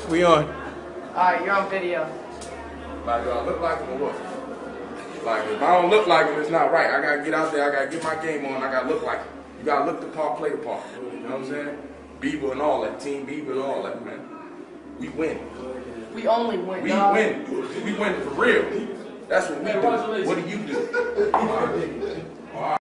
We on. Alright, you're on video. Like, do I look like him or what? Like, if I don't look like him, it's not right. I gotta get out there, I gotta get my game on, I gotta look like him. You gotta look the part, play the part. You know what I'm saying? Bieber and all that, Team Bieber and all that, man. We win. We only win, We dog. win. We win for real. That's what we do. What do you do?